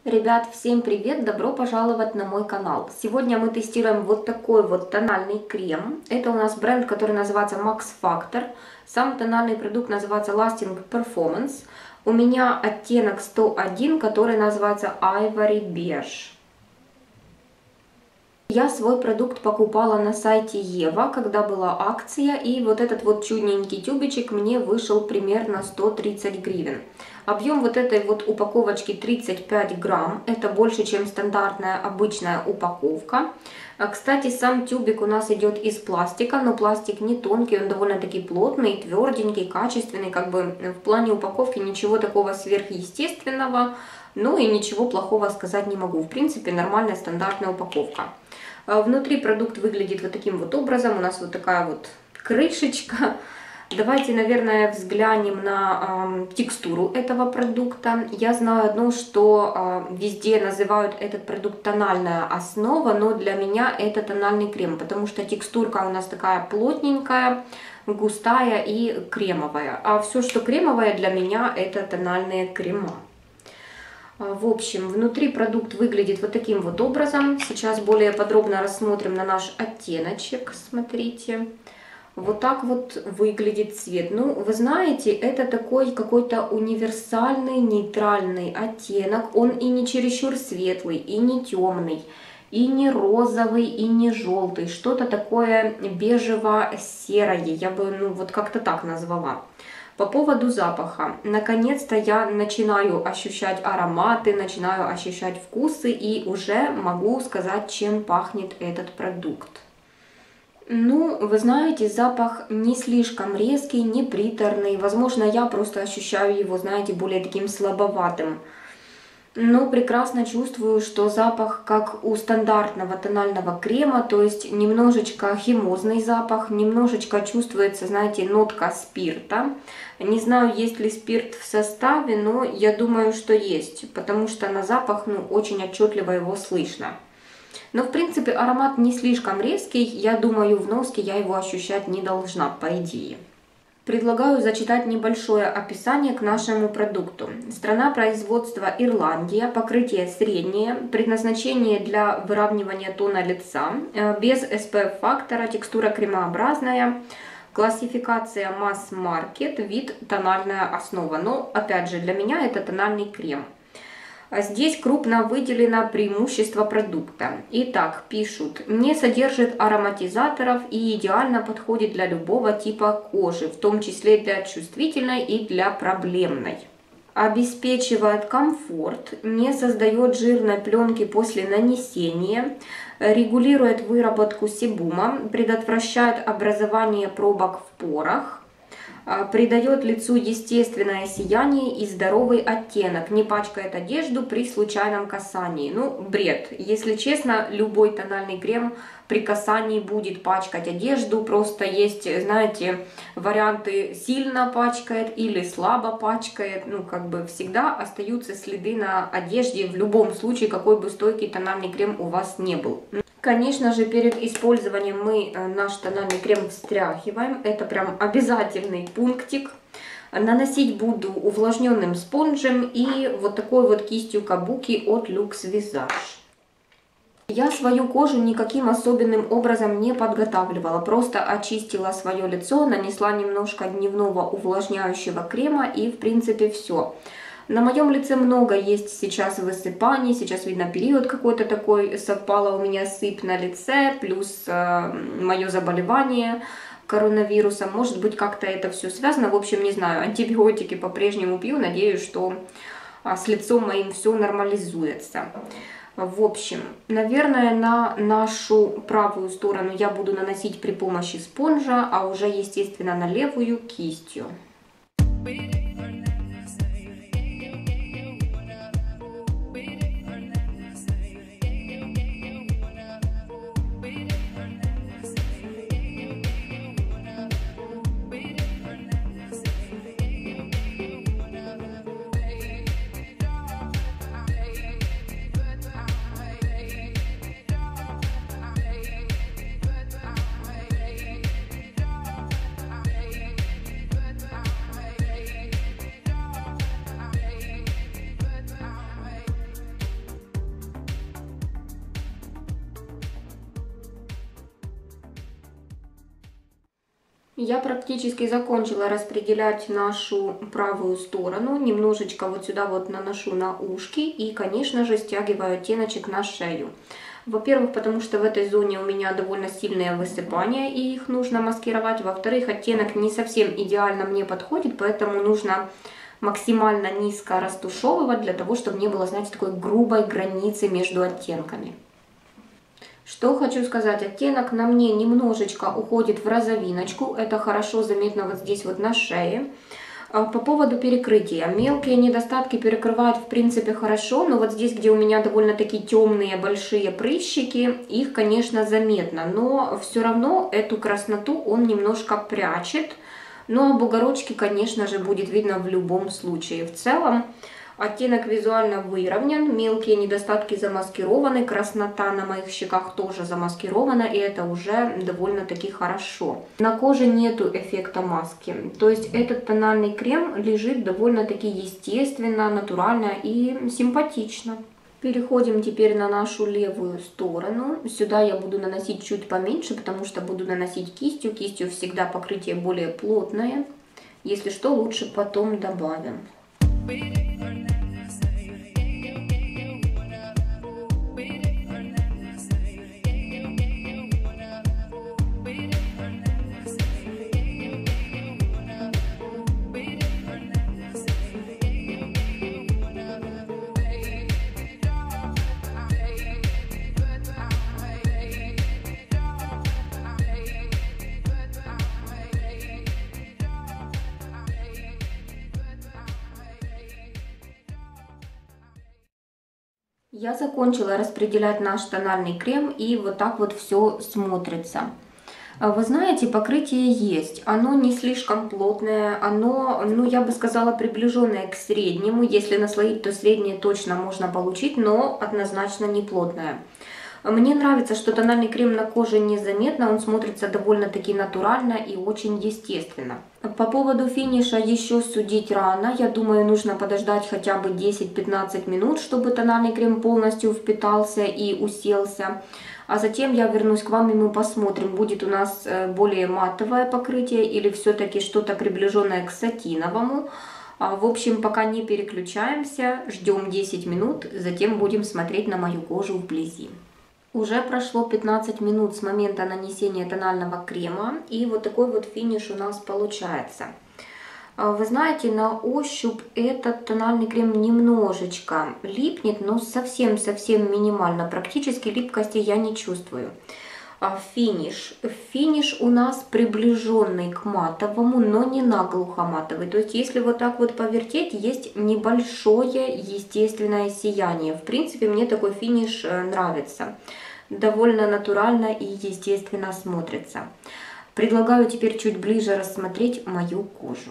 Ребят, всем привет! Добро пожаловать на мой канал. Сегодня мы тестируем вот такой вот тональный крем. Это у нас бренд, который называется Max Factor. Сам тональный продукт называется Lasting Performance. У меня оттенок 101, который называется Ivory Beige. Я свой продукт покупала на сайте Ева, когда была акция, и вот этот вот чудненький тюбичек мне вышел примерно 130 гривен. Объем вот этой вот упаковочки 35 грамм, это больше, чем стандартная обычная упаковка. Кстати, сам тюбик у нас идет из пластика, но пластик не тонкий, он довольно-таки плотный, тверденький, качественный, как бы в плане упаковки ничего такого сверхъестественного, ну и ничего плохого сказать не могу. В принципе, нормальная стандартная упаковка. Внутри продукт выглядит вот таким вот образом. У нас вот такая вот крышечка. Давайте, наверное, взглянем на текстуру этого продукта. Я знаю одно, что везде называют этот продукт тональная основа, но для меня это тональный крем, потому что текстурка у нас такая плотненькая, густая и кремовая. А все, что кремовое, для меня это тональные крема. В общем, внутри продукт выглядит вот таким вот образом. Сейчас более подробно рассмотрим на наш оттеночек. Смотрите. Вот так вот выглядит цвет. Ну, вы знаете, это такой какой-то универсальный нейтральный оттенок. Он и не чересчур светлый, и не темный, и не розовый, и не желтый. Что-то такое бежево-серое. Я бы, вот как-то так назвала. По поводу запаха. Наконец-то я начинаю ощущать ароматы, начинаю ощущать вкусы и уже могу сказать, чем пахнет этот продукт. Ну, вы знаете, запах не слишком резкий, не приторный. Возможно, я просто ощущаю его, знаете, более таким слабоватым. Но прекрасно чувствую, что запах как у стандартного тонального крема, то есть немножечко химозный запах, немножечко чувствуется, знаете, нотка спирта. Не знаю, есть ли спирт в составе, но я думаю, что есть, потому что на запах, очень отчетливо его слышно. Но, в принципе, аромат не слишком резкий, я думаю, в носке я его ощущать не должна, по идее. Предлагаю зачитать небольшое описание к нашему продукту. Страна производства Ирландия, покрытие среднее, предназначение для выравнивания тона лица, без SPF-фактора, текстура кремообразная, классификация масс-маркет, вид тональная основа. Но, опять же, для меня это тональный крем. Здесь крупно выделено преимущество продукта. Итак, пишут, не содержит ароматизаторов и идеально подходит для любого типа кожи, в том числе для чувствительной и для проблемной. Обеспечивает комфорт, не создает жирной пленки после нанесения, регулирует выработку себума, предотвращает образование пробок в порах, придает лицу естественное сияние и здоровый оттенок, не пачкает одежду при случайном касании. Бред. Если честно, любой тональный крем при касании будет пачкать одежду. Просто есть, знаете, варианты сильно пачкает или слабо пачкает. Всегда остаются следы на одежде в любом случае, какой бы стойкий тональный крем у вас не был. Конечно же, перед использованием мы наш тональный крем встряхиваем. Это прям обязательный пунктик. Наносить буду увлажненным спонжем и вот такой вот кистью кабуки от Luxe Visage. Я свою кожу никаким особенным образом не подготавливала. Просто очистила свое лицо, нанесла немножко дневного увлажняющего крема и в принципе все. На моем лице много есть сейчас высыпаний, сейчас видно период какой-то такой, совпало у меня сыпь на лице, плюс мое заболевание коронавирусом. Может быть, как-то это все связано, в общем, не знаю, антибиотики по-прежнему пью, надеюсь, что с лицом моим все нормализуется. В общем, наверное, на нашу правую сторону я буду наносить при помощи спонжа, а уже, естественно, на левую кистью. Я практически закончила распределять нашу правую сторону. Немножечко вот сюда вот наношу на ушки и, конечно же, стягиваю оттеночек на шею. Во-первых, потому что в этой зоне у меня довольно сильные высыпания и их нужно маскировать. Во-вторых, оттенок не совсем идеально мне подходит, поэтому нужно максимально низко растушевывать для того, чтобы не было, знаете, такой грубой границы между оттенками. Что хочу сказать, оттенок на мне немножечко уходит в розовиночку, это хорошо заметно вот здесь вот на шее. По поводу перекрытия. Мелкие недостатки перекрывают в принципе хорошо, но вот здесь, где у меня довольно-таки темные большие прыщики, их, конечно, заметно, но все равно эту красноту он немножко прячет. Ну а бугорочки, конечно же, будет видно в любом случае. В целом оттенок визуально выровнен, мелкие недостатки замаскированы, краснота на моих щеках тоже замаскирована, и это уже довольно-таки хорошо. На коже нету эффекта маски, то есть этот тональный крем лежит довольно-таки естественно, натурально и симпатично. Переходим теперь на нашу левую сторону. Сюда я буду наносить чуть поменьше, потому что буду наносить кистью. Кистью всегда покрытие более плотное. Если что, лучше потом добавим. Я закончила распределять наш тональный крем, и вот так вот все смотрится. Вы знаете, покрытие есть, оно не слишком плотное, оно, ну я бы сказала, приближенное к среднему. Если наслоить, то среднее точно можно получить, но однозначно не плотное. Мне нравится, что тональный крем на коже незаметно, он смотрится довольно-таки натурально и очень естественно. По поводу финиша еще судить рано, я думаю, нужно подождать хотя бы 10-15 минут, чтобы тональный крем полностью впитался и уселся. А затем я вернусь к вам и мы посмотрим, будет у нас более матовое покрытие или все-таки что-то приближенное к сатиновому. В общем, пока не переключаемся, ждем 10 минут, затем будем смотреть на мою кожу вблизи. Уже прошло 15 минут с момента нанесения тонального крема, и вот такой вот финиш у нас получается. Вы знаете, на ощупь этот тональный крем немножечко липнет, но совсем минимально, практически липкости я не чувствую. Финиш у нас приближенный к матовому, но не наглухо матовый. То есть, если вот так вот повертеть, есть небольшое естественное сияние. В принципе, мне такой финиш нравится. Довольно натурально и естественно смотрится. Предлагаю теперь чуть ближе рассмотреть мою кожу.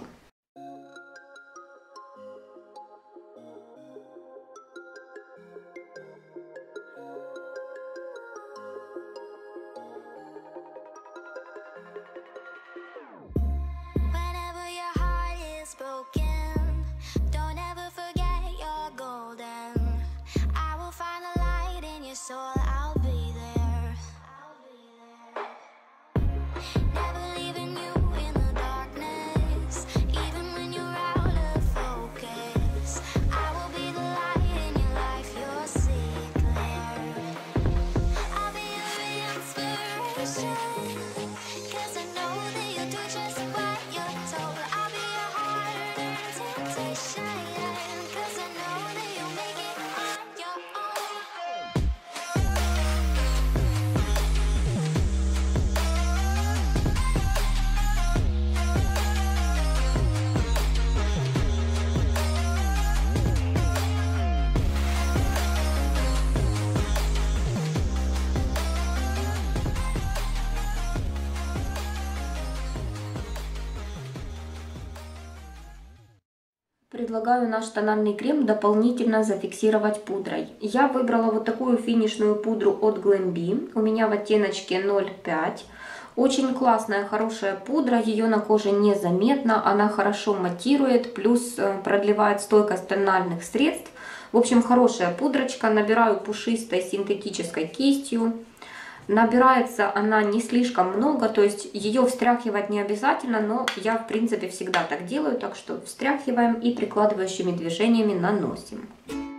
Предлагаю наш тональный крем дополнительно зафиксировать пудрой. Я выбрала вот такую финишную пудру от Glambi. У меня в оттеночке 0,5. Очень классная, хорошая пудра. Ее на коже незаметно. Она хорошо матирует, плюс продлевает стойкость тональных средств. В общем, хорошая пудрочка. Набираю пушистой синтетической кистью. Набирается она не слишком много, то есть ее встряхивать не обязательно, но я в принципе всегда так делаю, так что встряхиваем и прикладывающими движениями наносим.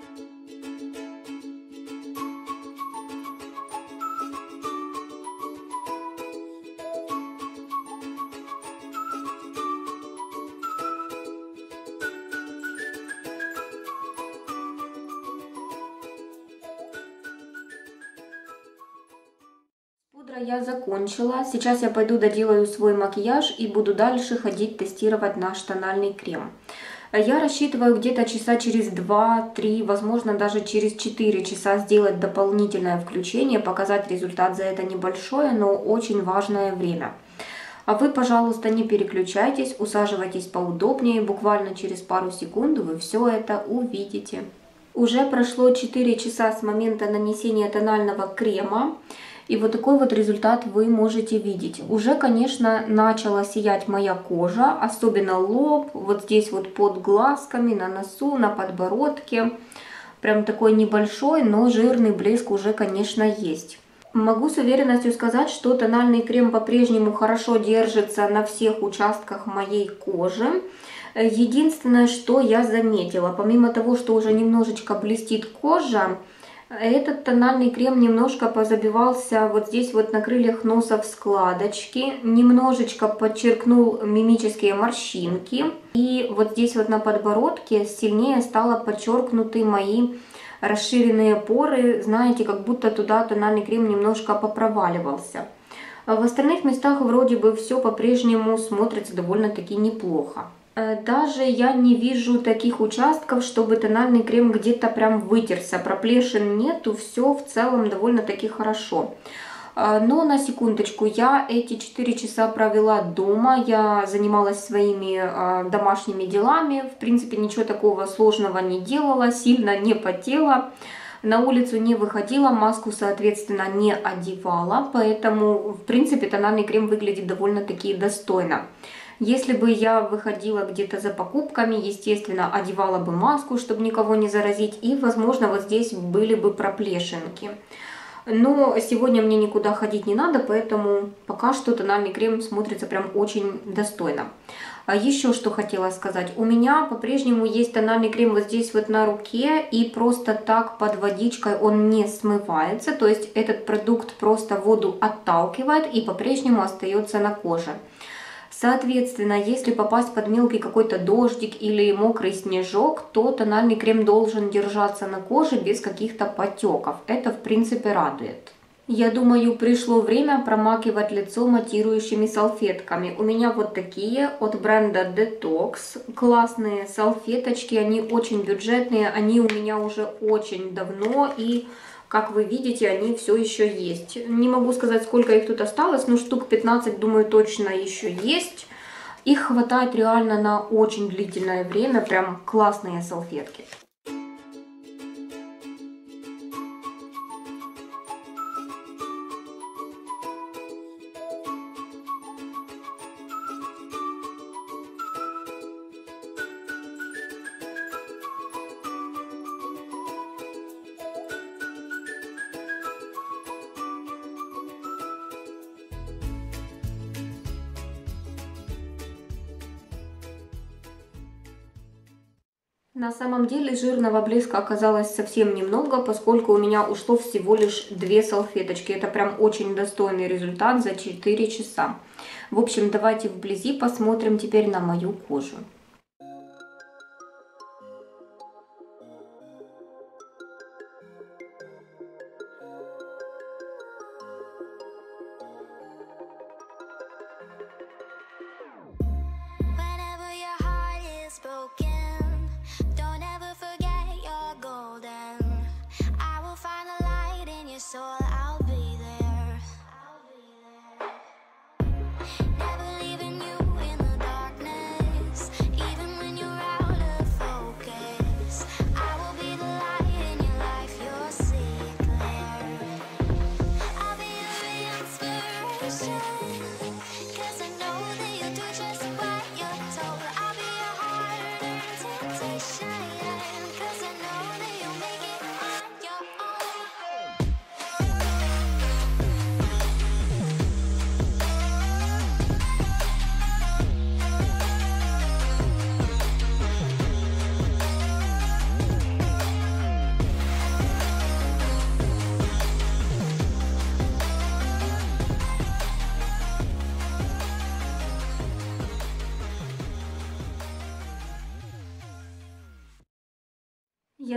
Я закончила. Сейчас я пойду доделаю свой макияж и буду дальше ходить тестировать наш тональный крем. Я рассчитываю где-то часа через 2-3, возможно даже через 4 часа сделать дополнительное включение, показать результат за это небольшое, но очень важное время. А вы, пожалуйста, не переключайтесь, усаживайтесь поудобнее, буквально через пару секунд вы все это увидите. Уже прошло 4 часа с момента нанесения тонального крема. И вот такой вот результат вы можете видеть. Уже, конечно, начала сиять моя кожа, особенно лоб, вот здесь вот под глазками, на носу, на подбородке. Прям такой небольшой, но жирный блеск уже, конечно, есть. Могу с уверенностью сказать, что тональный крем по-прежнему хорошо держится на всех участках моей кожи. Единственное, что я заметила, помимо того, что уже немножечко блестит кожа, этот тональный крем немножко позабивался вот здесь вот на крыльях носа в складочки, немножечко подчеркнул мимические морщинки. И вот здесь вот на подбородке сильнее стало подчеркнуты мои расширенные поры. Знаете, как будто туда тональный крем немножко попроваливался. В остальных местах вроде бы все по-прежнему смотрится довольно-таки неплохо. Даже я не вижу таких участков, чтобы тональный крем где-то прям вытерся. Проплешин нету, все в целом довольно-таки хорошо. Но на секундочку, я эти 4 часа провела дома, я занималась своими домашними делами. В принципе, ничего такого сложного не делала, сильно не потела. На улицу не выходила, маску, соответственно, не одевала. Поэтому, в принципе, тональный крем выглядит довольно-таки достойно. Если бы я выходила где-то за покупками, естественно, одевала бы маску, чтобы никого не заразить, и, возможно, вот здесь были бы проплешинки. Но сегодня мне никуда ходить не надо, поэтому пока что тональный крем смотрится прям очень достойно. А еще что хотела сказать. У меня по-прежнему есть тональный крем вот здесь вот на руке, и просто так под водичкой он не смывается. То есть этот продукт просто воду отталкивает и по-прежнему остается на коже. Соответственно, если попасть под мелкий какой-то дождик или мокрый снежок, то тональный крем должен держаться на коже без каких-то потеков. Это, в принципе, радует. Я думаю, пришло время промакивать лицо матирующими салфетками. У меня вот такие от бренда Detox. Классные салфеточки, они очень бюджетные, они у меня уже очень давно и... Как вы видите, они все еще есть. Не могу сказать, сколько их тут осталось, но штук 15, думаю, точно еще есть. Их хватает реально на очень длительное время. Прям классные салфетки. На самом деле жирного блеска оказалось совсем немного, поскольку у меня ушло всего лишь 2 салфеточки. Это прям очень достойный результат за 4 часа. В общем, давайте вблизи посмотрим теперь на мою кожу.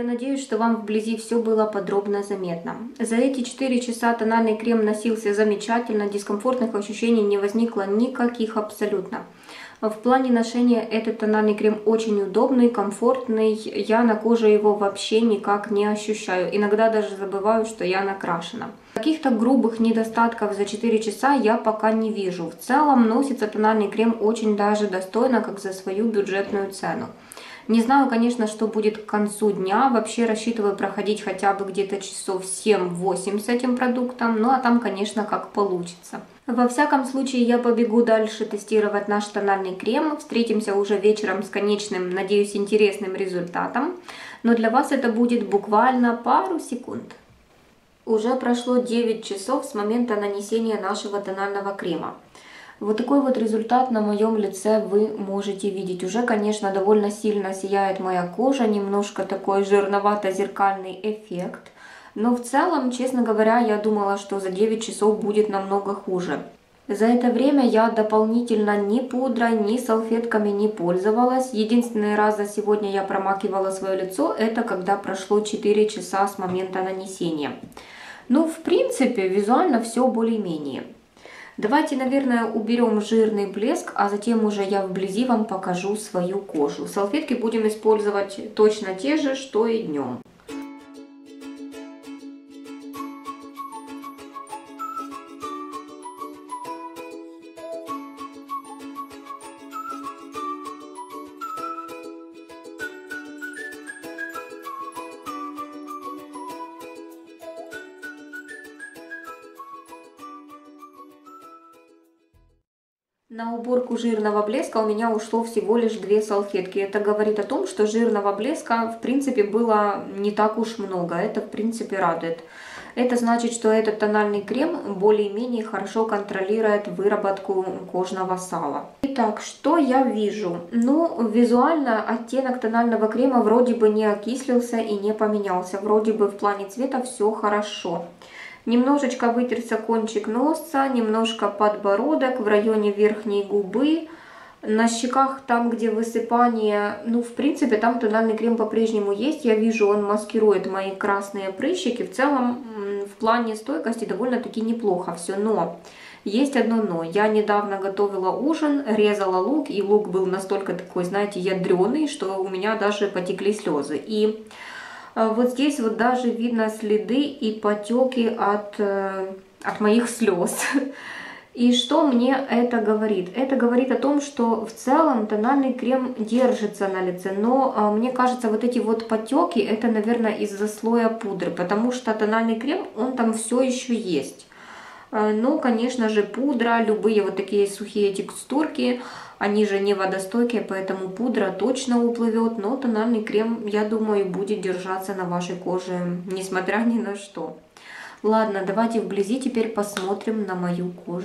Я надеюсь, что вам вблизи все было подробно заметно. За эти 4 часа тональный крем носился замечательно, дискомфортных ощущений не возникло никаких абсолютно. В плане ношения этот тональный крем очень удобный, комфортный, я на коже его вообще никак не ощущаю, иногда даже забываю, что я накрашена. Каких-то грубых недостатков за 4 часа я пока не вижу. В целом носится тональный крем очень даже достойно, как за свою бюджетную цену. Не знаю, конечно, что будет к концу дня. Вообще рассчитываю проходить хотя бы где-то часов 7-8 с этим продуктом. Ну а там, конечно, как получится. Во всяком случае, я побегу дальше тестировать наш тональный крем. Встретимся уже вечером с конечным, надеюсь, интересным результатом. Но для вас это будет буквально пару секунд. Уже прошло 9 часов с момента нанесения нашего тонального крема. Вот такой вот результат на моем лице вы можете видеть. Уже, конечно, довольно сильно сияет моя кожа, немножко такой жирновато-зеркальный эффект. Но в целом, честно говоря, я думала, что за 9 часов будет намного хуже. За это время я дополнительно ни пудрой, ни салфетками не пользовалась. Единственный раз за сегодня я промакивала свое лицо, это когда прошло 4 часа с момента нанесения. Ну, в принципе, визуально все более-менее. Давайте, наверное, уберем жирный блеск, а затем уже я вблизи вам покажу свою кожу. Салфетки будем использовать точно те же, что и днем. На уборку жирного блеска у меня ушло всего лишь 2 салфетки. Это говорит о том, что жирного блеска в принципе было не так уж много. Это в принципе радует. Это значит, что этот тональный крем более-менее хорошо контролирует выработку кожного сала. Итак, что я вижу? Ну, визуально оттенок тонального крема вроде бы не окислился и не поменялся. Вроде бы в плане цвета все хорошо. Немножечко вытерся кончик носа, немножко подбородок, в районе верхней губы. На щеках, там, где высыпание, ну, в принципе, там тональный крем по-прежнему есть. Я вижу, он маскирует мои красные прыщики. В целом, в плане стойкости довольно-таки неплохо все. Но есть одно но. Я недавно готовила ужин, резала лук, и лук был настолько такой, знаете, ядреный, что у меня даже потекли слезы. И вот здесь вот даже видно следы и потеки от моих слез. И что мне это говорит? Это говорит о том, что в целом тональный крем держится на лице, но мне кажется, вот эти вот потеки, это, наверное, из-за слоя пудры, потому что тональный крем, он там все еще есть. Но, конечно же, пудра, любые вот такие сухие текстурки, они же не водостойкие, поэтому пудра точно уплывет, но тональный крем, я думаю, будет держаться на вашей коже, несмотря ни на что. Ладно, давайте вблизи теперь посмотрим на мою кожу.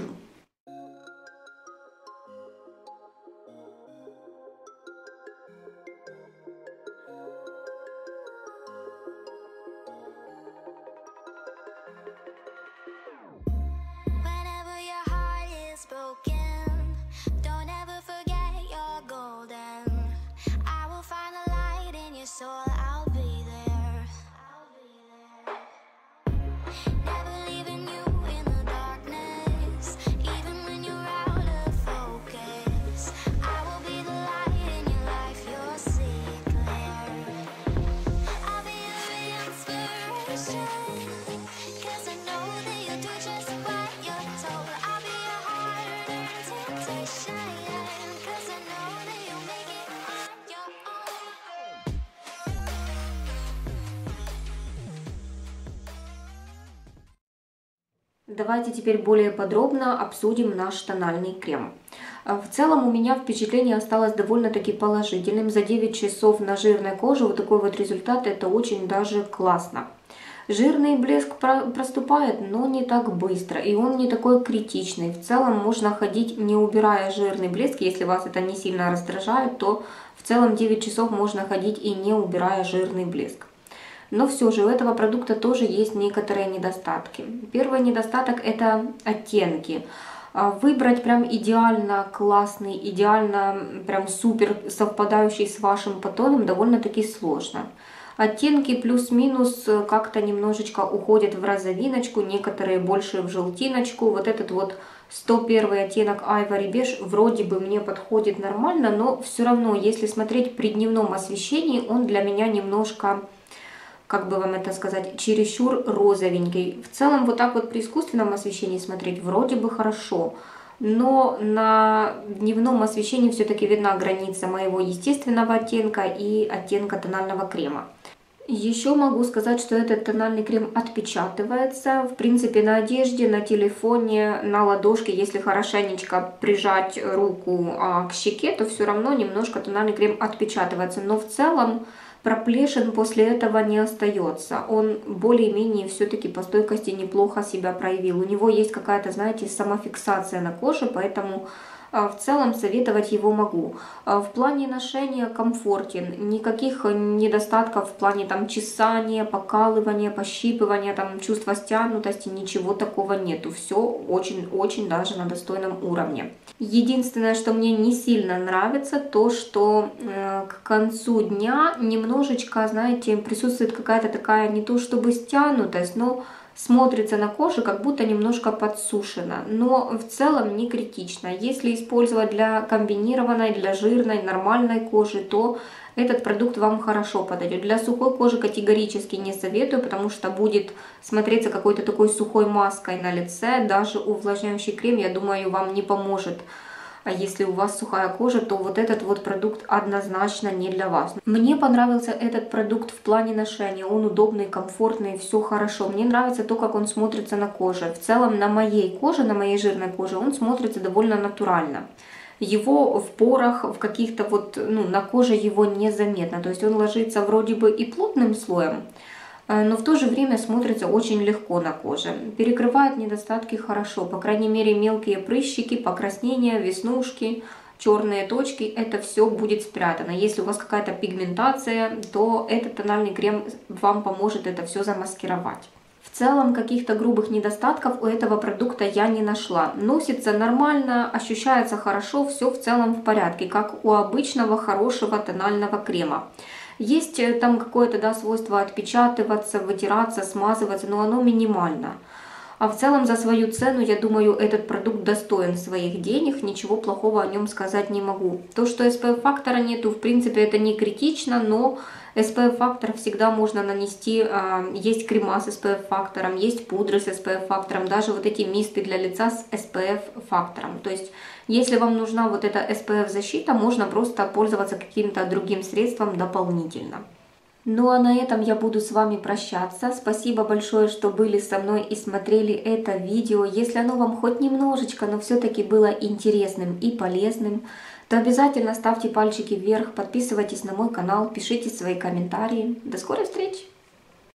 Давайте теперь более подробно обсудим наш тональный крем. В целом у меня впечатление осталось довольно-таки положительным. За 9 часов на жирной коже вот такой вот результат, это очень даже классно. Жирный блеск проступает, но не так быстро, и он не такой критичный. В целом можно ходить, не убирая жирный блеск. Если вас это не сильно раздражает, то в целом 9 часов можно ходить и не убирая жирный блеск. Но все же у этого продукта тоже есть некоторые недостатки. Первый недостаток – это оттенки. Выбрать прям идеально классный, идеально прям супер совпадающий с вашим подтоном довольно-таки сложно. Оттенки плюс-минус как-то немножечко уходят в розовиночку, некоторые больше в желтиночку. Вот этот вот 101 оттенок Ivory Beige вроде бы мне подходит нормально, но все равно, если смотреть при дневном освещении, он для меня немножко, как бы вам это сказать, чересчур розовенький. В целом вот так вот при искусственном освещении смотреть вроде бы хорошо. Но на дневном освещении все-таки видна граница моего естественного оттенка и оттенка тонального крема. Еще могу сказать, что этот тональный крем отпечатывается, в принципе, на одежде, на телефоне, на ладошке. Если хорошенечко прижать руку к щеке, то все равно немножко тональный крем отпечатывается. Но в целом проплешин после этого не остается. Он более-менее все-таки по стойкости неплохо себя проявил. У него есть какая-то, знаете, самофиксация на коже, поэтому в целом советовать его могу. В плане ношения комфортен, никаких недостатков в плане там чесания, покалывания, пощипывания, там чувства стянутости, ничего такого нету. Все очень-очень даже на достойном уровне. Единственное, что мне не сильно нравится, то что к концу дня немножечко, знаете, присутствует какая-то такая не то чтобы стянутость, но смотрится на коже, как будто немножко подсушено, но в целом не критично. Если использовать для комбинированной, для жирной, нормальной кожи, то этот продукт вам хорошо подойдет. Для сухой кожи категорически не советую, потому что будет смотреться какой-то такой сухой маской на лице. Даже увлажняющий крем, я думаю, вам не поможет. А если у вас сухая кожа, то вот этот вот продукт однозначно не для вас. Мне понравился этот продукт в плане ношения. Он удобный, комфортный, все хорошо. Мне нравится то, как он смотрится на коже. В целом на моей коже, на моей жирной коже, он смотрится довольно натурально. Его в порах, в каких-то вот, на коже его незаметно. То есть он ложится вроде бы и плотным слоем, но в то же время смотрится очень легко на коже. Перекрывает недостатки хорошо, по крайней мере мелкие прыщики, покраснения, веснушки, черные точки, это все будет спрятано. Если у вас какая-то пигментация, то этот тональный крем вам поможет это все замаскировать. В целом каких-то грубых недостатков у этого продукта я не нашла. Носится нормально, ощущается хорошо, все в целом в порядке, как у обычного хорошего тонального крема. Есть там какое-то свойство отпечатываться, вытираться, смазываться, но оно минимально. А в целом за свою цену, я думаю, этот продукт достоин своих денег, ничего плохого о нем сказать не могу. То, что SPF-фактора нету, в принципе, это не критично, но SPF-фактор всегда можно нанести. Есть крема с SPF-фактором, есть пудры с SPF-фактором, даже вот эти мисты для лица с SPF-фактором. То есть, если вам нужна вот эта SPF-защита, можно просто пользоваться каким-то другим средством дополнительно. Ну а на этом я буду с вами прощаться. Спасибо большое, что были со мной и смотрели это видео. Если оно вам хоть немножечко, но все-таки было интересным и полезным, то обязательно ставьте пальчики вверх, подписывайтесь на мой канал, пишите свои комментарии. До скорой встречи!